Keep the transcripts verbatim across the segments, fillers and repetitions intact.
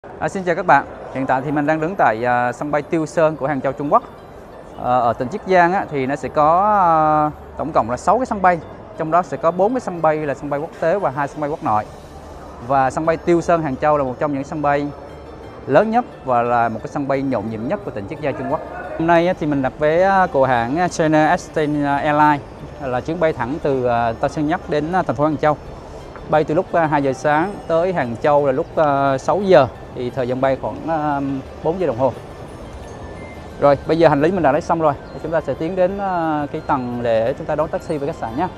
À, xin chào các bạn. Hiện tại thì mình đang đứng tại uh, sân bay Tiêu Sơn của Hàng Châu, Trung Quốc. Uh, ở tỉnh Chiết Giang á, thì nó sẽ có uh, tổng cộng là sáu cái sân bay, trong đó sẽ có bốn cái sân bay là sân bay quốc tế và hai sân bay quốc nội. Và sân bay Tiêu Sơn Hàng Châu là một trong những sân bay lớn nhất và là một cái sân bay nhộn nhịp nhất của tỉnh Chiết Giang, Trung Quốc. Hôm nay á, thì mình đặt vé của hãng China Eastern Airlines, là chuyến bay thẳng từ uh, Tân Sơn Nhất đến uh, thành phố Hàng Châu. Bay từ lúc uh, hai giờ sáng tới Hàng Châu là lúc uh, sáu giờ, thì thời gian bay khoảng uh, bốn giờ đồng hồ. Rồi bây giờ hành lý mình đã lấy xong rồi, chúng ta sẽ tiến đến uh, cái tầng để chúng ta đón taxi về khách sạn nhé.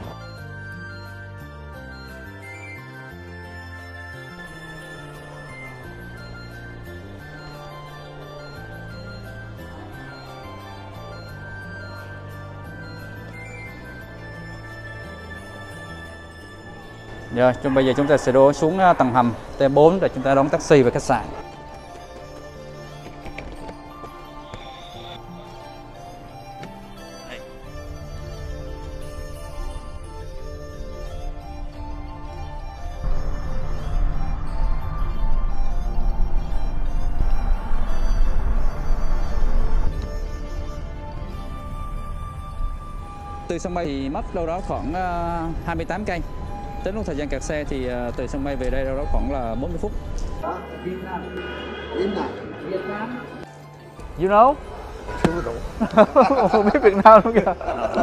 Rồi, bây giờ chúng ta sẽ đổ xuống tầng hầm T bốn để chúng ta đón taxi về khách sạn. Từ sân bay thì mất đâu đó khoảng hai mươi tám cây. Tính lúc thời gian kẹt xe thì uh, từ sân bay về đây đâu đó khoảng là bốn mươi phút. You know? Không biết Việt Nam luôn kìa.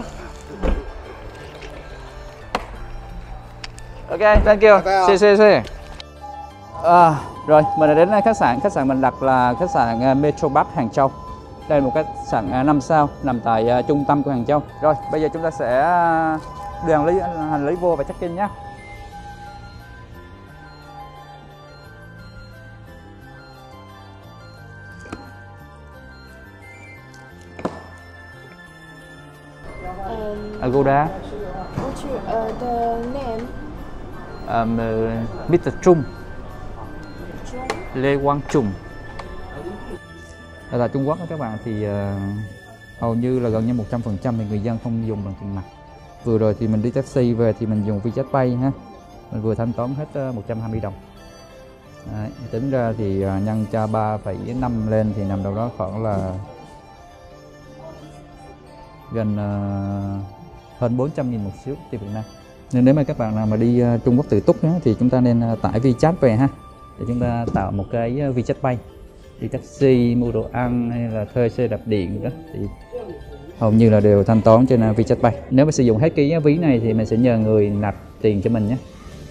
Ok, thank you. See, see, see. À, rồi, mình đã đến khách sạn. Khách sạn mình đặt là khách sạn Metro Park Hàng Châu. Đây là một khách sạn năm sao nằm tại uh, trung tâm của Hàng Châu. Rồi, bây giờ chúng ta sẽ đưa hành lý, hành lý vô và check in nhé. Um, Agoda. what's your, uh, the name? Um, uh, mít-tơ Trung. Trung. Lê Quang Trung. Ở tại Trung Quốc đó các bạn thì uh, hầu như là gần như một trăm phần trăm thì người dân không dùng bằng tiền mặt. Vừa rồi thì mình đi taxi về thì mình dùng Vietjet Pay ha. Mình vừa thanh toán hết uh, một trăm hai mươi đồng. Đấy, tính ra thì uh, nhân cho ba phẩy năm lên thì nằm đâu đó khoảng là gần uh, hơn bốn trăm nghìn một xíu tiền Việt Nam. Nên nếu mà các bạn nào mà đi uh, Trung Quốc tự túc á, thì chúng ta nên uh, tải WeChat về ha, để chúng ta tạo một cái uh, WeChat Pay, đi taxi, mua đồ ăn hay là thuê xe đạp điện đó thì hầu như là đều thanh toán trên uh, WeChat Pay. Nếu mà sử dụng hết cái ví này thì mình sẽ nhờ người nạp tiền cho mình nhé.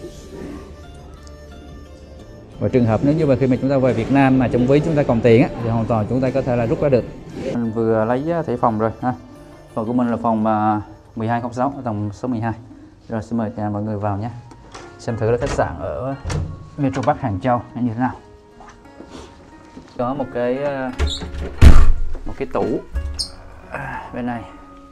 Và trường hợp nếu như mà khi mà chúng ta về Việt Nam mà trong ví chúng ta còn tiền á, thì hoàn toàn chúng ta có thể là rút ra được. Mình vừa lấy thẻ phòng rồi ha. Phòng của mình là phòng mười hai không sáu ở tầng số mười hai. Rồi xin mời mọi người vào nhé. Xem thử là khách sạn ở Metro Park Hàng Châu như thế nào. Có một cái một cái tủ bên này.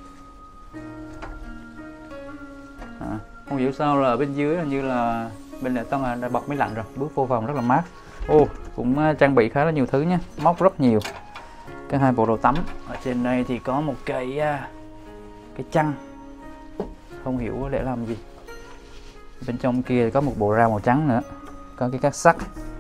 À, không hiểu sao là bên dưới hình như là bên này Tân đã bật máy lạnh rồi, bước vô phòng rất là mát. Ô, cũng trang bị khá là nhiều thứ nhé, móc rất nhiều. Cái hai bộ đồ tắm. Ở trên đây thì có một cái cái chăn, không hiểu để làm gì. Bên trong kia có một bộ rau màu trắng nữa, có cái cát sắt.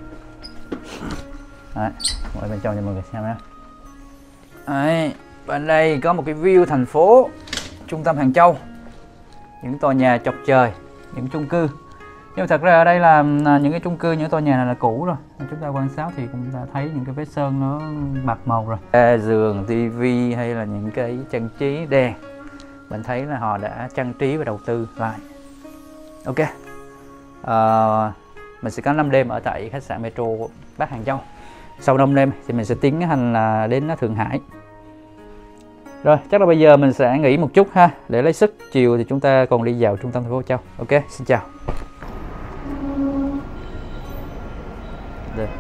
Đấy, ngồi bên trong cho mọi người xem nha. Đấy, bên đây có một cái view thành phố trung tâm Hàng Châu, những tòa nhà chọc trời, những chung cư. Nhưng mà thật ra ở đây là những cái chung cư, những tòa nhà này là cũ rồi. Chúng ta quan sát thì cũng đã thấy những cái vết sơn nó bạc màu rồi. À, giường, tivi hay là những cái trang trí đèn, mình thấy là họ đã trang trí và đầu tư lại. Ok, à, mình sẽ có năm đêm ở tại khách sạn Metro Park Hàng Châu. Sau năm đêm thì mình sẽ tiến hành là đến Thượng Hải. Rồi, chắc là bây giờ mình sẽ nghỉ một chút ha, để lấy sức. Chiều thì chúng ta còn đi vào trung tâm thành phố Châu. Ok, xin chào. Đây.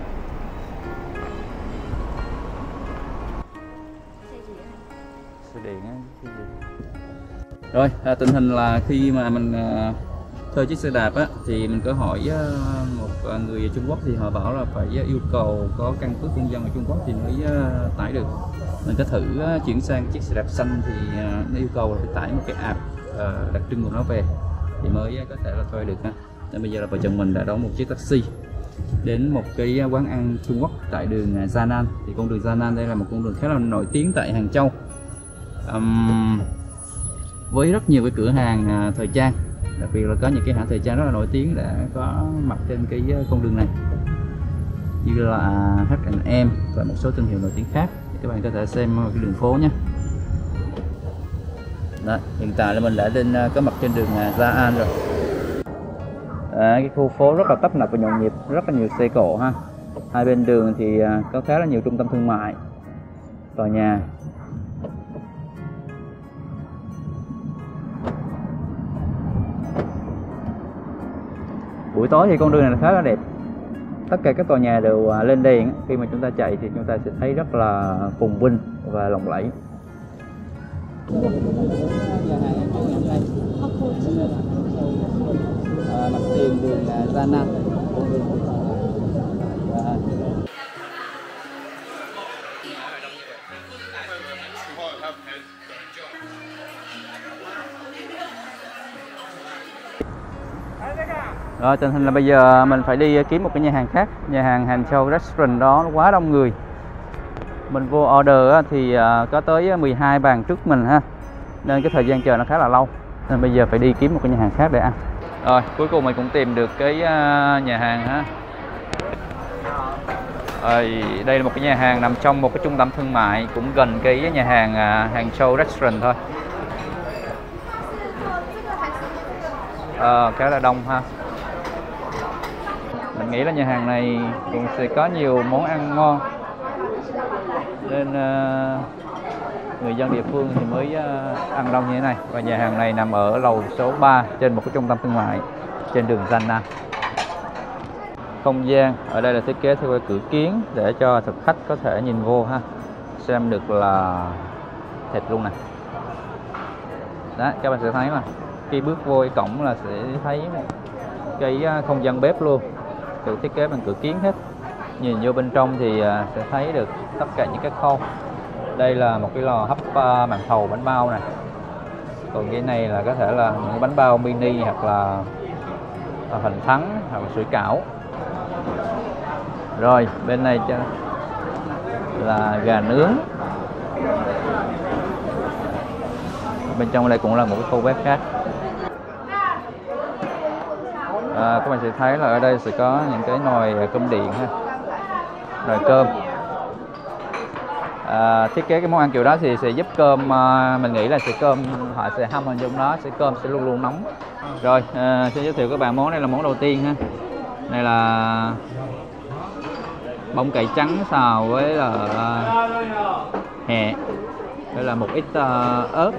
Xe điện á, cái gì? Rồi, à, tình hình là khi mà mình à, thuê chiếc xe đạp á, thì mình có hỏi à, một à, người ở Trung Quốc thì họ bảo là phải à, yêu cầu có căn cước công dân ở Trung Quốc thì mới à, tải được. Mình có thử à, chuyển sang chiếc xe đạp xanh thì à, nó yêu cầu là phải tải một cái app à, đặc trưng của nó về thì mới à, có thể là thuê được ha. Nên bây giờ là vợ chồng mình đã đón một chiếc taxi đến một cái quán ăn Trung Quốc tại đường Gia Nan. Thì con đường Gia Nan đây là một con đường khá là nổi tiếng tại Hàng Châu, um, với rất nhiều cái cửa hàng thời trang, đặc biệt là có những cái hãng thời trang rất là nổi tiếng đã có mặt trên cái con đường này, như là hát and em và một số thương hiệu nổi tiếng khác. Thì các bạn có thể xem cái đường phố nhé. Đó, hiện tại là mình đã lên có mặt trên đường Gia An rồi. À, cái khu phố rất là tấp nập và nhộn nhịp, rất là nhiều xe cộ ha. Hai bên đường thì có khá là nhiều trung tâm thương mại, tòa nhà. Buổi tối thì con đường này khá là đẹp. Tất cả các tòa nhà đều lên đèn. Khi mà chúng ta chạy thì chúng ta sẽ thấy rất là phồn vinh và lộng lẫy. À, mặt tiền đường Gia Nan. Rồi, tình hình là bây giờ mình phải đi kiếm một cái nhà hàng khác. Nhà hàng Hàng Châu Restaurant đó nó quá đông người. Mình vô order thì có tới mười hai bàn trước mình ha, nên cái thời gian chờ nó khá là lâu, nên bây giờ phải đi kiếm một cái nhà hàng khác để ăn. Rồi cuối cùng mình cũng tìm được cái nhà hàng ha. Rồi, đây là một cái nhà hàng nằm trong một cái trung tâm thương mại, cũng gần cái nhà hàng Hàng Châu Restaurant thôi. À, khá là đông ha. Mình nghĩ là nhà hàng này cũng sẽ có nhiều món ăn ngon, nên uh, người dân địa phương thì mới uh, ăn đông như thế này. Và nhà hàng này nằm ở lầu số ba trên một cái trung tâm thương mại trên đường Gia Nan. Không gian ở đây là thiết kế theo cửa kiến để cho thực khách có thể nhìn vô ha, xem được là thịt luôn nè. Đó, các bạn sẽ thấy mà khi bước vô cái cổng là sẽ thấy một cái không gian bếp luôn, được thiết kế bằng cửa kiến hết. Nhìn vô bên trong thì sẽ thấy được tất cả những cái khâu. Đây là một cái lò hấp màn thầu bánh bao này. Còn cái này là có thể là những bánh bao mini hoặc là hoành thắng hoặc là sủi cảo. Rồi bên này là gà nướng. Bên trong đây cũng là một cái khu bếp khác. À, các bạn sẽ thấy là ở đây sẽ có những cái nồi cơm điện ha, nồi cơm. À, thiết kế cái món ăn kiểu đó thì sẽ giúp cơm, à, mình nghĩ là sẽ cơm họ sẽ hâm vào trong đó, sẽ cơm sẽ luôn luôn nóng. Rồi à, xin giới thiệu các bạn, món này là món đầu tiên ha. Đây là bông cải trắng xào với là uh, hẹ. Đây là một ít uh, ớt.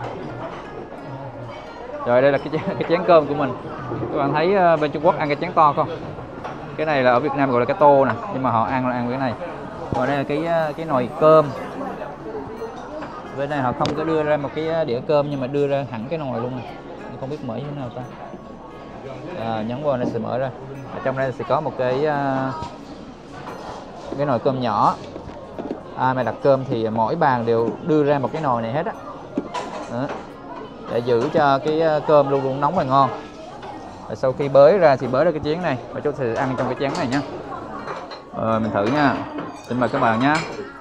Rồi đây là cái cái chén cơm của mình. Các bạn thấy uh, bên Trung Quốc ăn cái chén to không? Cái này là ở Việt Nam gọi là cái tô nè, nhưng mà họ ăn là ăn cái này. Còn đây là cái cái nồi cơm. Bên này họ không có đưa ra một cái đĩa cơm, nhưng mà đưa ra hẳn cái nồi luôn này. Không biết mở như thế nào ta. À, nhấn vào nó sẽ mở ra. Ở trong đây sẽ có một cái uh, cái nồi cơm nhỏ. Ai mà đặt cơm thì mỗi bàn đều đưa ra một cái nồi này hết á. Đó. Để giữ cho cái cơm luôn luôn nóng và ngon. Và sau khi bới ra thì bới ra cái chén này và chúng ta sẽ ăn trong cái chén này nhé. Rồi mình thử nha. Xin mời các bạn nhé.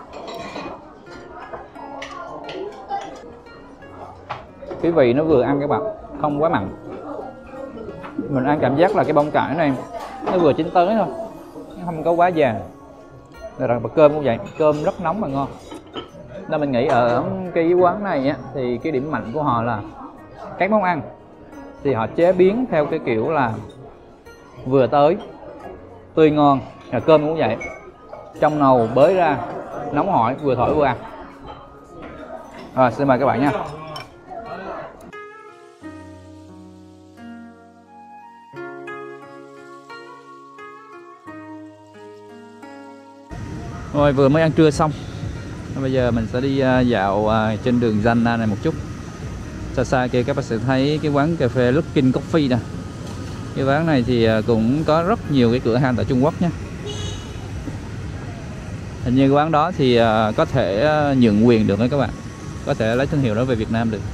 Cái vị nó vừa ăn các bạn, không quá mặn. Mình ăn cảm giác là cái bông cải này nó vừa chín tới thôi, nó không có quá già. Rồi cơm cũng vậy, cơm rất nóng và ngon. Nên mình nghĩ ở cái quán này á, thì cái điểm mạnh của họ là các món ăn thì họ chế biến theo cái kiểu là vừa tới, tươi ngon. Rồi cơm cũng vậy, trong nồi bới ra, nóng hổi, vừa thổi vừa ăn. Rồi xin mời các bạn nha. Rồi vừa mới ăn trưa xong, bây giờ mình sẽ đi dạo trên đường Gia Nan này một chút. Xa xa kia các bạn sẽ thấy cái quán cà phê Luckin Coffee nè. Cái quán này thì cũng có rất nhiều cái cửa hàng tại Trung Quốc nhé. Hình như cái quán đó thì có thể nhượng quyền được đấy các bạn, có thể lấy thương hiệu đó về Việt Nam được.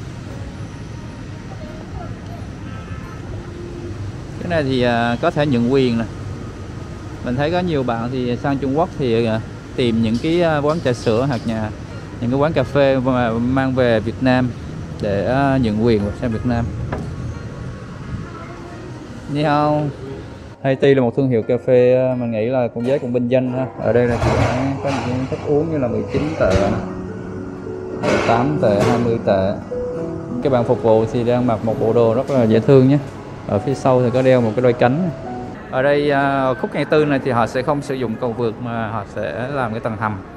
Cái này thì có thể nhượng quyền nè, Mình thấy có nhiều bạn thì sang Trung Quốc thì tìm những cái quán trà sữa hoặc nhà những cái quán cà phê mà mang về Việt Nam để nhận quyền sang Việt Nam. Ni hao. Hi Tea là một thương hiệu cà phê mình nghĩ là cũng giá cũng bình dân ha. Ở đây là có những thức uống như là mười chín tệ, mười tám tệ, hai mươi tệ. Các bạn phục vụ thì đang mặc một bộ đồ rất là dễ thương nhé. Ở phía sau thì có đeo một cái đôi cánh. Ở đây khúc ngày tư này thì họ sẽ không sử dụng cầu vượt mà họ sẽ làm cái tầng hầm.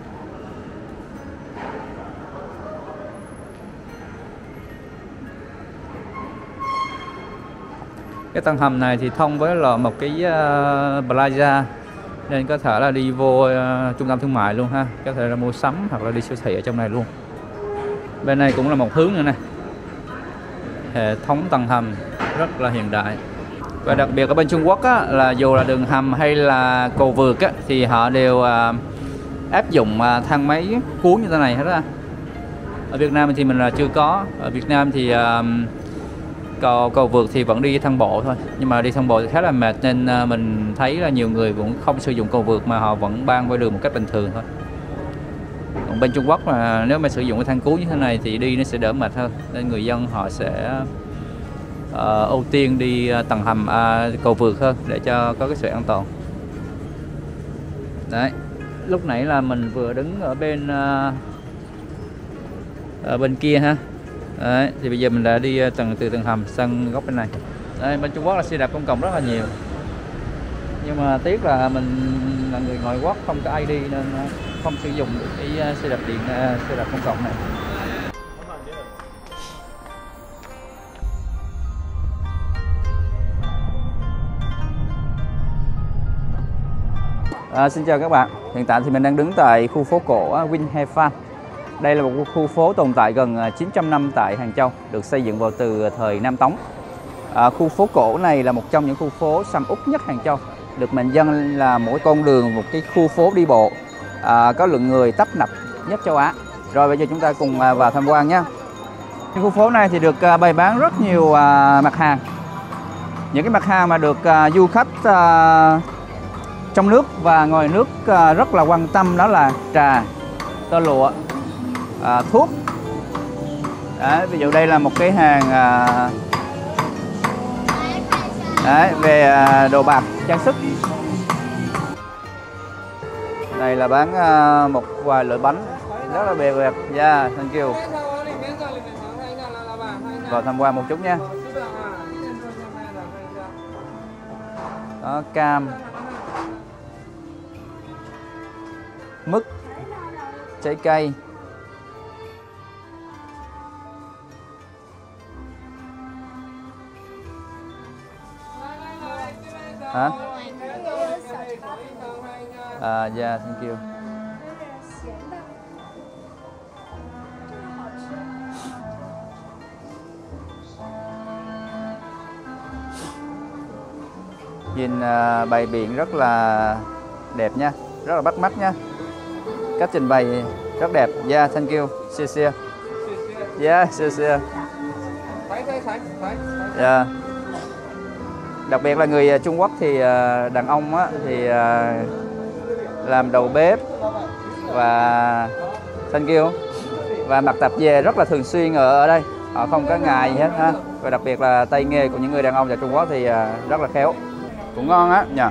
Cái tầng hầm này thì thông với là một cái uh, plaza nên có thể là đi vô uh, trung tâm thương mại luôn ha, có thể là mua sắm hoặc là đi siêu thị ở trong này luôn. Bên này cũng là một hướng nữa này, hệ thống tầng hầm rất là hiện đại. Và đặc biệt ở bên Trung Quốc á, là dù là đường hầm hay là cầu vượt á, thì họ đều uh, áp dụng uh, thang máy cuốn như thế này hết á. Ở Việt Nam thì mình là chưa có. Ở Việt Nam thì uh, cầu cầu vượt thì vẫn đi thang bộ thôi, nhưng mà đi thang bộ thì khá là mệt nên uh, mình thấy là nhiều người cũng không sử dụng cầu vượt mà họ vẫn băng qua đường một cách bình thường thôi. Còn bên Trung Quốc mà nếu mà sử dụng cái thang cuốn như thế này thì đi nó sẽ đỡ mệt hơn, nên người dân họ sẽ uh, ưu tiên đi tầng hầm uh, cầu vượt hơn để cho có cái sự an toàn. Đấy, lúc nãy là mình vừa đứng ở bên uh, ở bên kia ha. Đấy, thì bây giờ mình đã đi tầng từ tầng hầm sang góc bên này. Đây, bên Trung Quốc là xe đạp công cộng rất là nhiều, nhưng mà tiếc là mình là người ngoại quốc không có i đê nên không sử dụng được cái xe đạp điện, xe đạp công cộng này. À, xin chào các bạn. Hiện tại thì mình đang đứng tại khu phố cổ Vinh He Phan. Đây là một khu phố tồn tại gần chín trăm năm tại Hàng Châu, được xây dựng vào từ thời Nam Tống. À, khu phố cổ này là một trong những khu phố sầm uất nhất Hàng Châu, được mệnh danh là mỗi con đường một cái khu phố đi bộ à, có lượng người tấp nập nhất châu Á. Rồi bây giờ chúng ta cùng vào tham quan nhé. Khu phố này thì được bày bán rất nhiều à, mặt hàng. Những cái mặt hàng mà được à, du khách à, trong nước và ngoài nước à, rất là quan tâm đó là trà, tơ lụa, à, thuốc. Đấy, ví dụ đây là một cái hàng à, đấy, về à, đồ bạc, trang sức. Đây là bán à, một vài loại bánh rất là bề đẹp. Yeah, thank you. Vào tham quan một chút nha. Đó, cam, mứt, trái cây. Hả? À, yeah, thank you. Nhìn uh, bày biện rất là đẹp nha, rất là bắt mắt nha. Cách trình bày rất đẹp. Yeah, thank you. Xie xie. Yeah, xie xie. Yeah. Đặc biệt là người Trung Quốc thì đàn ông á, thì làm đầu bếp và thank you, và mặc tạp dề rất là thường xuyên ở ở đây, họ không có ngại gì hết ha. Và đặc biệt là tay nghề của những người đàn ông tại Trung Quốc thì rất là khéo, cũng ngon á nhỉ.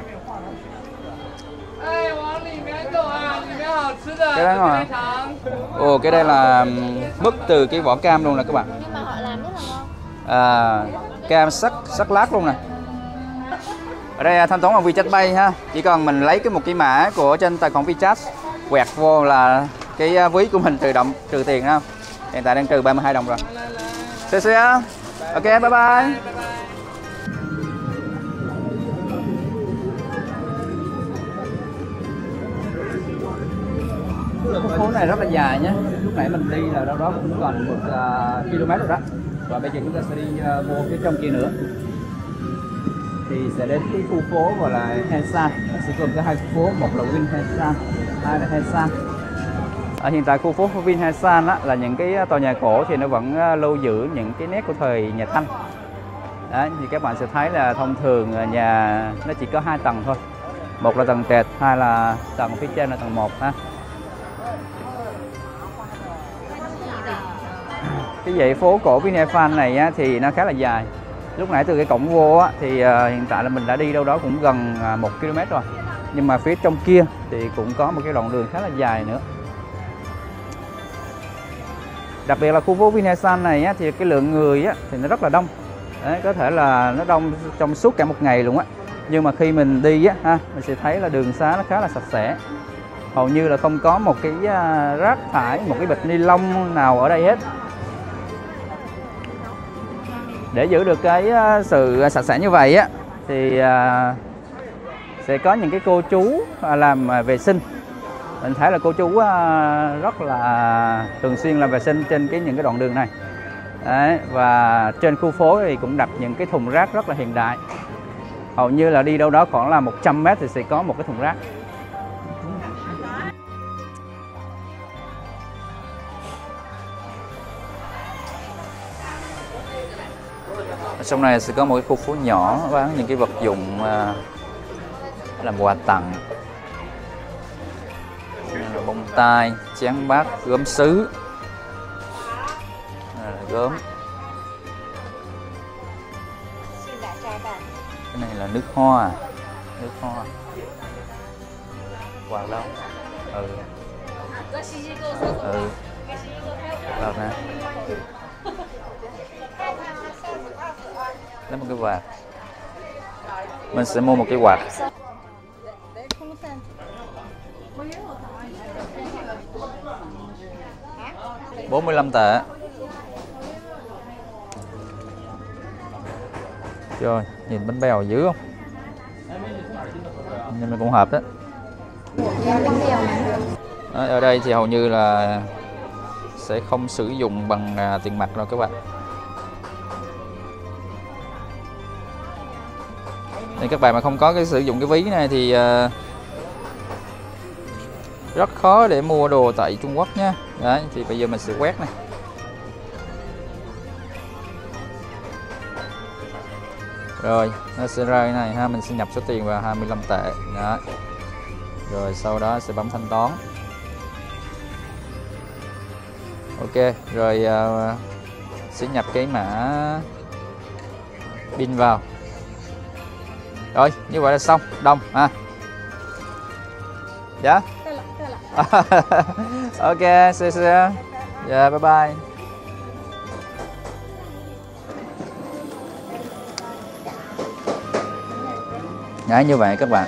Cái đó ngon hả? Ồ, cái đây là mứt từ cái vỏ cam luôn nè các bạn. Nhưng mà họ làm rất là ngon. À, cam sắc sắc lát luôn nè. Ở đây thanh toán bằng WeChat Pay ha. Chỉ cần mình lấy cái một cái mã của trên tài khoản WeChat, quẹt vô là cái ví của mình tự động trừ tiền ha. Hiện tại đang trừ ba mươi hai đồng rồi. See you. Ok, bye bye. Khu phố này rất là dài nhé. Lúc nãy mình đi là đâu đó cũng còn một uh, km rồi đó. Và bây giờ chúng ta sẽ đi uh, vô phía trong kia nữa. Thì sẽ đến cái khu phố gọi là He San. Sẽ gồm có hai khu phố, một là Vinh He San, hai là He San. Ở hiện tại khu phố Vinh He San á, là những cái tòa nhà cổ thì nó vẫn lưu giữ những cái nét của thời nhà Thanh. Đấy, thì các bạn sẽ thấy là thông thường nhà nó chỉ có hai tầng thôi. Một là tầng trệt, hai là tầng phía trên là tầng một ha. Cái dãy phố cổ Vinefan này á, thì nó khá là dài. Lúc nãy từ cái cổng vô á, thì uh, hiện tại là mình đã đi đâu đó cũng gần uh, một ki lô mét rồi. Nhưng mà phía trong kia thì cũng có một cái đoạn đường khá là dài nữa. Đặc biệt là khu phố Vinefan này á, thì cái lượng người á, thì nó rất là đông. Đấy, có thể là nó đông trong suốt cả một ngày luôn á. Nhưng mà khi mình đi á, ha, mình sẽ thấy là đường xá nó khá là sạch sẽ. Hầu như là không có một cái uh, rác thải, một cái bịch ni lông nào ở đây hết. Để giữ được cái uh, sự sạch sẽ như vậy á, thì uh, sẽ có những cái cô chú uh, làm uh, vệ sinh. Mình thấy là cô chú uh, rất là thường xuyên làm vệ sinh trên cái những cái đoạn đường này. Đấy, và trên khu phố thì cũng đặt những cái thùng rác rất là hiện đại. Hầu như là đi đâu đó khoảng là một trăm mét thì sẽ có một cái thùng rác. Ở trong này sẽ có một cái khu phố nhỏ bán những cái vật dụng uh, làm quà tặng, bông tai, chén bát, gốm sứ, gốm. Cái này là nước hoa, nước hoa. Quà đâu? Ừ. Ừ. Được nè. Lấy một cái quạt. Mình sẽ mua một cái quạt. bốn mươi lăm tệ. Trời, nhìn bánh bèo dữ không? Nhưng mà cũng hợp đó. Đó. Ở đây thì hầu như là sẽ không sử dụng bằng à, tiền mặt đâu các bạn. Nên các bạn mà không có cái sử dụng cái ví này thì uh, rất khó để mua đồ tại Trung Quốc nha. Đấy, thì bây giờ mình sẽ quét này. Rồi, nó sẽ ra cái này ha, mình sẽ nhập số tiền vào hai mươi lăm tệ. Đó. Rồi sau đó sẽ bấm thanh toán. Ok, rồi uh, sẽ nhập cái mã pin vào. Rồi, như vậy là xong, đông ha. Dạ. Ok, see you. Dạ, bye bye. Đấy, như vậy các bạn.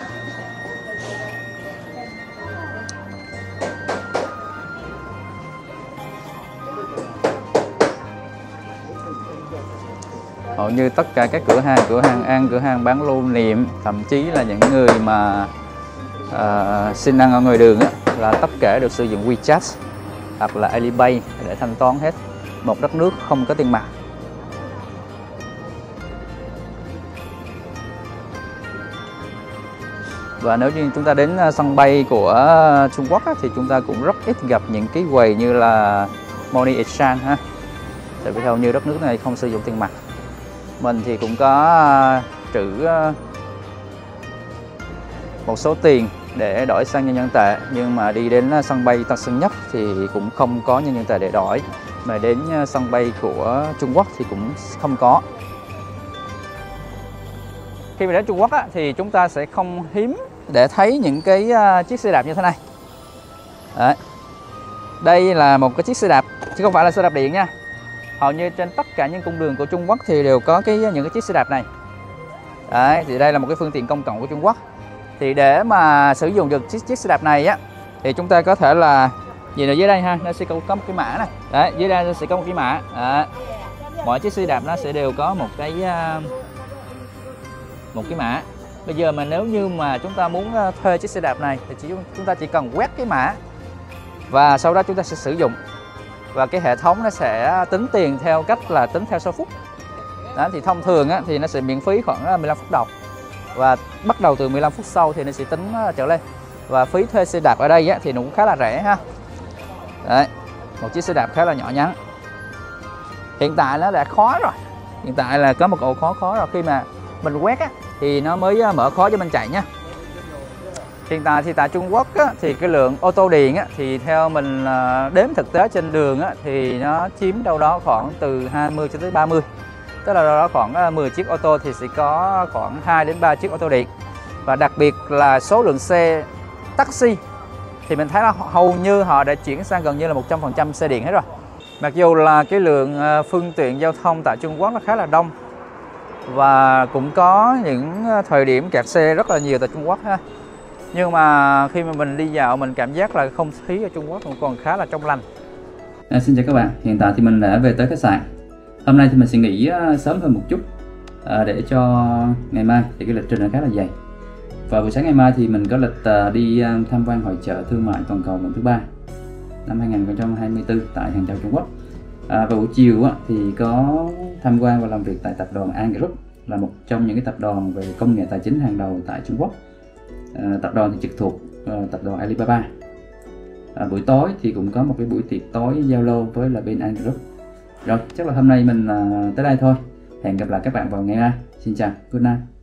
Hầu như tất cả các cửa hàng, cửa hàng ăn, cửa hàng bán lưu niệm, thậm chí là những người mà uh, xin ăn ở ngoài đường á, là tất cả đều sử dụng WeChat hoặc là Alipay để thanh toán hết. Một đất nước không có tiền mặt. Và nếu như chúng ta đến sân bay của Trung Quốc á, thì chúng ta cũng rất ít gặp những cái quầy như là Money Exchange ha. Tại vì hầu như đất nước này không sử dụng tiền mặt. Mình thì cũng có trữ một số tiền để đổi sang nhân dân tệ, nhưng mà đi đến sân bay Tân Sơn Nhất thì cũng không có nhân dân tệ để đổi, mà đến sân bay của Trung Quốc thì cũng không có. Khi mà đến Trung Quốc á, thì chúng ta sẽ không hiếm để thấy những cái uh, chiếc xe đạp như thế này. Đấy. Đây là một cái chiếc xe đạp chứ không phải là xe đạp điện nha. Hầu như trên tất cả những cung đường của Trung Quốc thì đều có cái những cái chiếc xe đạp này. Đấy, thì đây là một cái phương tiện công cộng của Trung Quốc. Thì để mà sử dụng được chiếc, chiếc xe đạp này á, thì chúng ta có thể là nhìn ở dưới đây ha, nó sẽ có, có một cái mã này. Đấy, dưới đây nó sẽ có một cái mã. Đấy. Mỗi chiếc xe đạp nó sẽ đều có một cái uh, một cái mã. Bây giờ mà nếu như mà chúng ta muốn thuê chiếc xe đạp này thì chỉ, chúng ta chỉ cần quét cái mã và sau đó chúng ta sẽ sử dụng, và cái hệ thống nó sẽ tính tiền theo cách là tính theo số phút. Đó, thì thông thường á, thì nó sẽ miễn phí khoảng mười lăm phút đầu, và bắt đầu từ mười lăm phút sau thì nó sẽ tính trở lên. Và phí thuê xe đạp ở đây á, thì nó cũng khá là rẻ ha. Đấy, một chiếc xe đạp khá là nhỏ nhắn. Hiện tại nó đã khó rồi, hiện tại là có một ổ khó khó rồi. Khi mà mình quét á, thì nó mới mở khóa cho mình chạy nha. Hiện tại thì tại Trung Quốc á, thì cái lượng ô tô điện á, thì theo mình à, đếm thực tế trên đường á, thì nó chiếm đâu đó khoảng từ hai mươi cho tới ba mươi. Tức là đâu đó khoảng mười chiếc ô tô thì sẽ có khoảng hai đến ba chiếc ô tô điện. Và đặc biệt là số lượng xe taxi thì mình thấy là hầu như họ đã chuyển sang gần như là một trăm phần trăm xe điện hết rồi. Mặc dù là cái lượng phương tiện giao thông tại Trung Quốc nó khá là đông và cũng có những thời điểm kẹt xe rất là nhiều tại Trung Quốc ha. Nhưng mà khi mà mình đi dạo mình cảm giác là không khí ở Trung Quốc cũng còn khá là trong lành. À, xin chào các bạn, hiện tại thì mình đã về tới khách sạn. Hôm nay thì mình sẽ nghỉ sớm hơn một chút à, để cho ngày mai thì cái lịch trình nó khá là dày. Và buổi sáng ngày mai thì mình có lịch uh, đi uh, tham quan hội chợ thương mại toàn cầu lần thứ ba năm hai nghìn không trăm hai mươi tư tại Hàng Châu, Trung Quốc. À, và buổi chiều uh, thì có tham quan và làm việc tại tập đoàn Ant Group, là một trong những cái tập đoàn về công nghệ tài chính hàng đầu tại Trung Quốc. À, tập đoàn thì trực thuộc uh, tập đoàn Alibaba. À, buổi tối thì cũng có một cái buổi tiệc tối giao lưu với là bên Ant Group. Rồi, chắc là hôm nay mình uh, tới đây thôi. Hẹn gặp lại các bạn vào ngày mai. Xin chào, good night.